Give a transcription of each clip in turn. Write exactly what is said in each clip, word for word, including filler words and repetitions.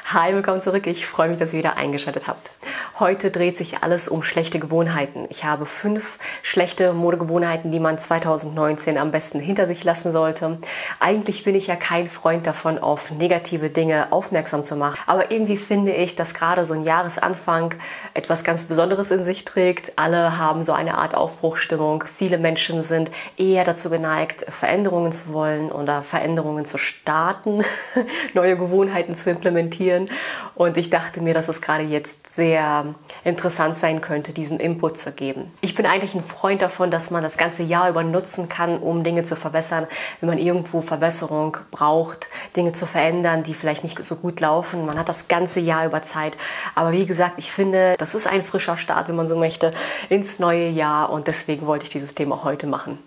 Hi, willkommen zurück. Ich freue mich, dass ihr wieder eingeschaltet habt. Heute dreht sich alles um schlechte Gewohnheiten. Ich habe fünf schlechte Modegewohnheiten, die man zweitausendneunzehn am besten hinter sich lassen sollte. Eigentlich bin ich ja kein Freund davon, auf negative Dinge aufmerksam zu machen. Aber irgendwie finde ich, dass gerade so ein Jahresanfang etwas ganz Besonderes in sich trägt. Alle haben so eine Art Aufbruchsstimmung. Viele Menschen sind eher dazu geneigt, Veränderungen zu wollen oder Veränderungen zu starten, neue Gewohnheiten zu implementieren. Und ich dachte mir, dass es gerade jetzt sehr interessant sein könnte, diesen Input zu geben. Ich bin eigentlich ein Freund davon, dass man das ganze Jahr über nutzen kann, um Dinge zu verbessern. Wenn man irgendwo Verbesserung braucht, Dinge zu verändern, die vielleicht nicht so gut laufen. Man hat das ganze Jahr über Zeit. Aber wie gesagt, ich finde, das ist ein frischer Start, wenn man so möchte, ins neue Jahr. Und deswegen wollte ich dieses Thema heute machen.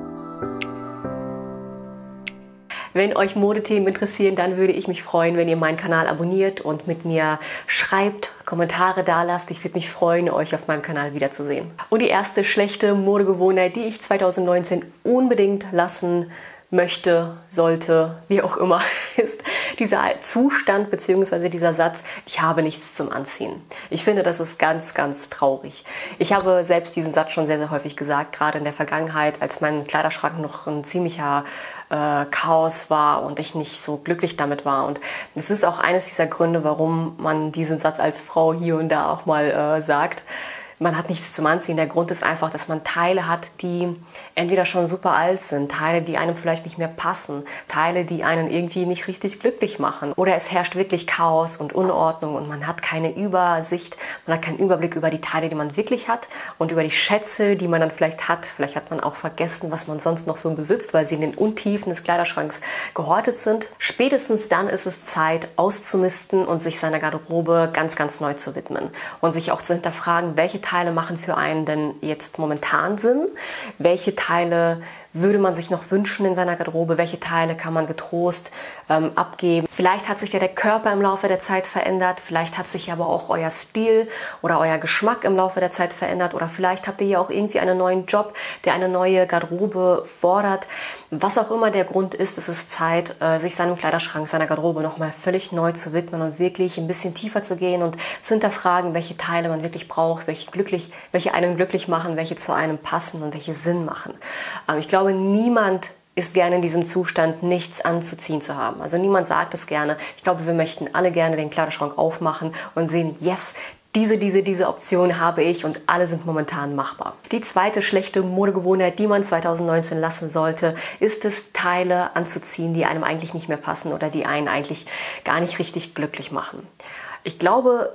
Wenn euch Modethemen interessieren, dann würde ich mich freuen, wenn ihr meinen Kanal abonniert und mit mir schreibt, Kommentare da lasst. Ich würde mich freuen, euch auf meinem Kanal wiederzusehen. Und die erste schlechte Modegewohnheit, die ich zweitausendneunzehn unbedingt lassen möchte, sollte, wie auch immer, ist dieser Zustand bzw. dieser Satz, ich habe nichts zum Anziehen. Ich finde, das ist ganz, ganz traurig. Ich habe selbst diesen Satz schon sehr, sehr häufig gesagt, gerade in der Vergangenheit, als mein Kleiderschrank noch ein ziemlicher äh, Chaos war und ich nicht so glücklich damit war. Und das ist auch eines dieser Gründe, warum man diesen Satz als Frau hier und da auch mal äh, sagt. Man hat nichts zum Anziehen. Der Grund ist einfach, dass man Teile hat, die entweder schon super alt sind, Teile, die einem vielleicht nicht mehr passen, Teile, die einen irgendwie nicht richtig glücklich machen. Oder es herrscht wirklich Chaos und Unordnung und man hat keine Übersicht, man hat keinen Überblick über die Teile, die man wirklich hat und über die Schätze, die man dann vielleicht hat. Vielleicht hat man auch vergessen, was man sonst noch so besitzt, weil sie in den Untiefen des Kleiderschranks gehortet sind. Spätestens dann ist es Zeit, auszumisten und sich seiner Garderobe ganz, ganz neu zu widmen und sich auch zu hinterfragen, welche Teile machen für einen denn jetzt momentan Sinn? Welche Teile würde man sich noch wünschen in seiner Garderobe? Welche Teile kann man getrost ähm, abgeben? Vielleicht hat sich ja der Körper im Laufe der Zeit verändert. Vielleicht hat sich aber auch euer Stil oder euer Geschmack im Laufe der Zeit verändert. Oder vielleicht habt ihr ja auch irgendwie einen neuen Job, der eine neue Garderobe fordert. Was auch immer der Grund ist, es ist Zeit, sich seinem Kleiderschrank, seiner Garderobe nochmal völlig neu zu widmen und wirklich ein bisschen tiefer zu gehen und zu hinterfragen, welche Teile man wirklich braucht, welche glücklich, welche einen glücklich machen, welche zu einem passen und welche Sinn machen. Ich glaube, niemand ist gerne in diesem Zustand, nichts anzuziehen zu haben. Also niemand sagt es gerne. Ich glaube, wir möchten alle gerne den Kleiderschrank aufmachen und sehen, yes, Diese, diese, diese Option habe ich und alle sind momentan machbar. Die zweite schlechte Modegewohnheit, die man zweitausendneunzehn lassen sollte, ist es, Teile anzuziehen, die einem eigentlich nicht mehr passen oder die einen eigentlich gar nicht richtig glücklich machen. Ich glaube,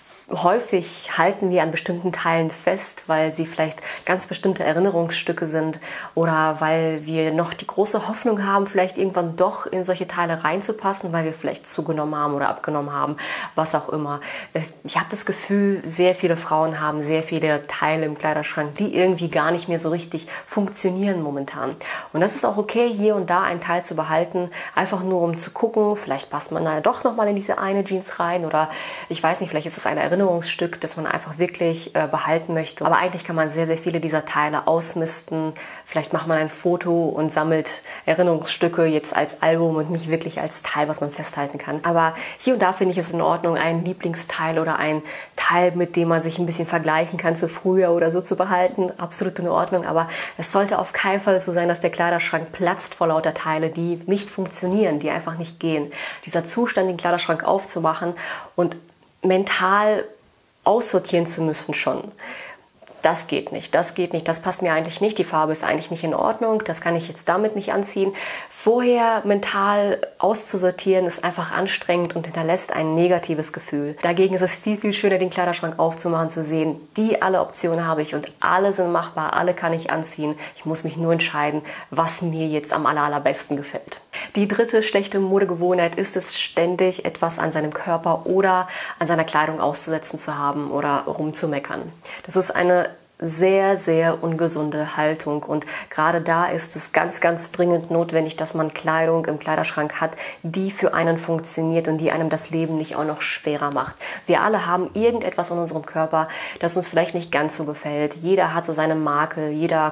häufig halten wir an bestimmten Teilen fest, weil sie vielleicht ganz bestimmte Erinnerungsstücke sind oder weil wir noch die große Hoffnung haben, vielleicht irgendwann doch in solche Teile reinzupassen, weil wir vielleicht zugenommen haben oder abgenommen haben, was auch immer. Ich habe das Gefühl, sehr viele Frauen haben sehr viele Teile im Kleiderschrank, die irgendwie gar nicht mehr so richtig funktionieren momentan. Und das ist auch okay, hier und da einen Teil zu behalten, einfach nur um zu gucken, vielleicht passt man da doch nochmal in diese eine Jeans rein oder ich weiß nicht, vielleicht ist es eine Erinnerungsstück, das man einfach wirklich äh, behalten möchte. Aber eigentlich kann man sehr, sehr viele dieser Teile ausmisten. Vielleicht macht man ein Foto und sammelt Erinnerungsstücke jetzt als Album und nicht wirklich als Teil, was man festhalten kann. Aber hier und da finde ich es in Ordnung, einen Lieblingsteil oder ein Teil, mit dem man sich ein bisschen vergleichen kann zu früher oder so zu behalten. Absolut in Ordnung. Aber es sollte auf keinen Fall so sein, dass der Kleiderschrank platzt vor lauter Teile, die nicht funktionieren, die einfach nicht gehen. Dieser Zustand, den Kleiderschrank aufzumachen und mental aussortieren zu müssen schon. Das geht nicht, das geht nicht, das passt mir eigentlich nicht, die Farbe ist eigentlich nicht in Ordnung, das kann ich jetzt damit nicht anziehen. Vorher mental auszusortieren ist einfach anstrengend und hinterlässt ein negatives Gefühl. Dagegen ist es viel, viel schöner, den Kleiderschrank aufzumachen, zu sehen, die alle Optionen habe ich und alle sind machbar, alle kann ich anziehen. Ich muss mich nur entscheiden, was mir jetzt am aller, allerbesten gefällt. Die dritte schlechte Modegewohnheit ist es, ständig etwas an seinem Körper oder an seiner Kleidung auszusetzen zu haben oder rumzumeckern. Das ist eine sehr, sehr ungesunde Haltung und gerade da ist es ganz, ganz dringend notwendig, dass man Kleidung im Kleiderschrank hat, die für einen funktioniert und die einem das Leben nicht auch noch schwerer macht. Wir alle haben irgendetwas an unserem Körper, das uns vielleicht nicht ganz so gefällt. Jeder hat so seine Makel, jeder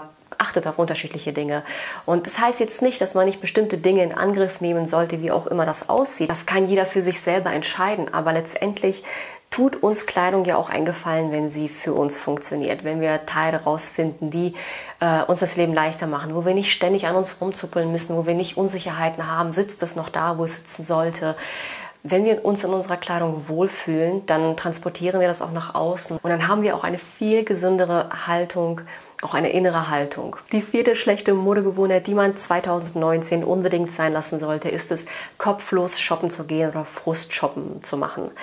achtet auf unterschiedliche Dinge. Und das heißt jetzt nicht, dass man nicht bestimmte Dinge in Angriff nehmen sollte, wie auch immer das aussieht. Das kann jeder für sich selber entscheiden, aber letztendlich tut uns Kleidung ja auch einen Gefallen, wenn sie für uns funktioniert, wenn wir Teile rausfinden, die äh, uns das Leben leichter machen, wo wir nicht ständig an uns rumzuppeln müssen, wo wir nicht Unsicherheiten haben, sitzt es noch da, wo es sitzen sollte. Wenn wir uns in unserer Kleidung wohlfühlen, dann transportieren wir das auch nach außen und dann haben wir auch eine viel gesündere Haltung, auch eine innere Haltung. Die vierte schlechte Modegewohnheit, die man zweitausendneunzehn unbedingt sein lassen sollte, ist es, kopflos shoppen zu gehen oder Frust-Shoppen zu machen.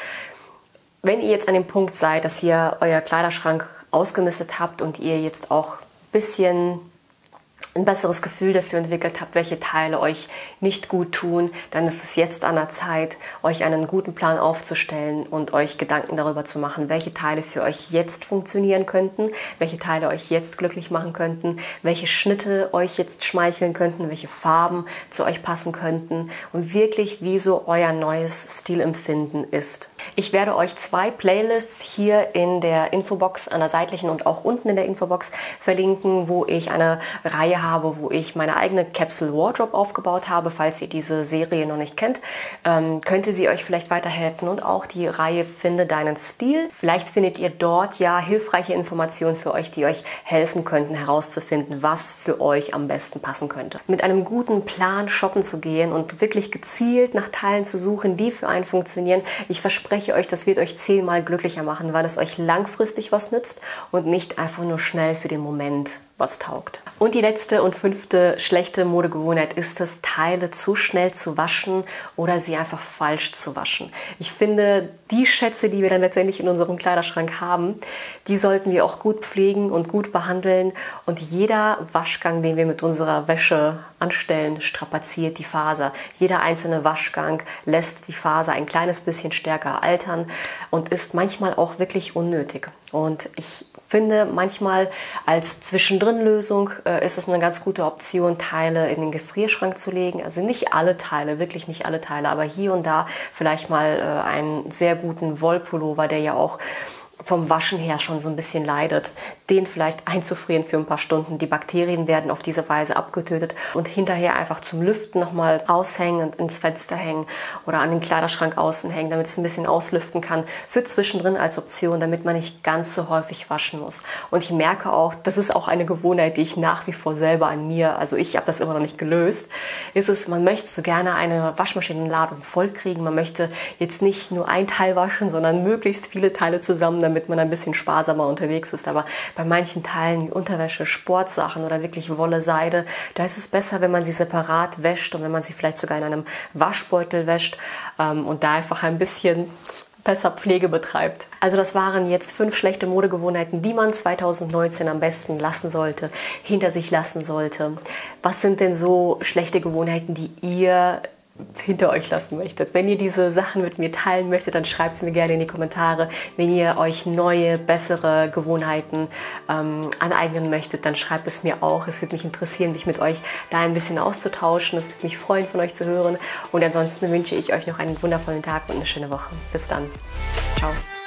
Wenn ihr jetzt an dem Punkt seid, dass ihr euer Kleiderschrank ausgemistet habt und ihr jetzt auch ein bisschen ein besseres Gefühl dafür entwickelt habt, welche Teile euch nicht gut tun, dann ist es jetzt an der Zeit, euch einen guten Plan aufzustellen und euch Gedanken darüber zu machen, welche Teile für euch jetzt funktionieren könnten, welche Teile euch jetzt glücklich machen könnten, welche Schnitte euch jetzt schmeicheln könnten, welche Farben zu euch passen könnten und wirklich, wie so euer neues Stilempfinden ist. Ich werde euch zwei Playlists hier in der Infobox an der seitlichen und auch unten in der Infobox verlinken, wo ich eine Reihe habe, wo ich meine eigene Capsule Wardrobe aufgebaut habe. Falls ihr diese Serie noch nicht kennt, ähm, könnte sie euch vielleicht weiterhelfen und auch die Reihe Finde deinen Stil. Vielleicht findet ihr dort ja hilfreiche Informationen für euch, die euch helfen könnten, herauszufinden, was für euch am besten passen könnte. Mit einem guten Plan shoppen zu gehen und wirklich gezielt nach Teilen zu suchen, die für einen funktionieren. Ich verspreche euch, das wird euch zehnmal glücklicher machen, weil es euch langfristig was nützt und nicht einfach nur schnell für den Moment was taugt. Und die letzte und fünfte schlechte Modegewohnheit ist es, Teile zu schnell zu waschen oder sie einfach falsch zu waschen. Ich finde, die Schätze, die wir dann letztendlich in unserem Kleiderschrank haben, die sollten wir auch gut pflegen und gut behandeln. Und jeder Waschgang, den wir mit unserer Wäsche anstellen, strapaziert die Faser. Jeder einzelne Waschgang lässt die Faser ein kleines bisschen stärker altern und ist manchmal auch wirklich unnötig. Und ich finde, manchmal als Zwischendrin-Lösung äh, ist es eine ganz gute Option, Teile in den Gefrierschrank zu legen. Also nicht alle Teile, wirklich nicht alle Teile, aber hier und da vielleicht mal äh, einen sehr guten Wollpullover, der ja auch vom Waschen her schon so ein bisschen leidet, den vielleicht einzufrieren für ein paar Stunden. Die Bakterien werden auf diese Weise abgetötet und hinterher einfach zum Lüften nochmal raushängen und ins Fenster hängen oder an den Kleiderschrank außen hängen, damit es ein bisschen auslüften kann. Für zwischendrin als Option, damit man nicht ganz so häufig waschen muss. Und ich merke auch, das ist auch eine Gewohnheit, die ich nach wie vor selber an mir, also ich habe das immer noch nicht gelöst, ist es, man möchte so gerne eine Waschmaschinenladung voll kriegen. Man möchte jetzt nicht nur ein Teil waschen, sondern möglichst viele Teile zusammen, damit man ein bisschen sparsamer unterwegs ist. Aber bei manchen Teilen wie Unterwäsche, Sportsachen oder wirklich Wolle, Seide, da ist es besser, wenn man sie separat wäscht und wenn man sie vielleicht sogar in einem Waschbeutel wäscht ähm, und da einfach ein bisschen besser Pflege betreibt. Also das waren jetzt fünf schlechte Modegewohnheiten, die man zweitausendneunzehn am besten lassen sollte, hinter sich lassen sollte. Was sind denn so schlechte Gewohnheiten, die ihr hinter euch lassen möchtet? Wenn ihr diese Sachen mit mir teilen möchtet, dann schreibt es mir gerne in die Kommentare. Wenn ihr euch neue, bessere Gewohnheiten ähm, aneignen möchtet, dann schreibt es mir auch. Es würde mich interessieren, mich mit euch da ein bisschen auszutauschen. Es würde mich freuen, von euch zu hören. Und ansonsten wünsche ich euch noch einen wundervollen Tag und eine schöne Woche. Bis dann. Ciao.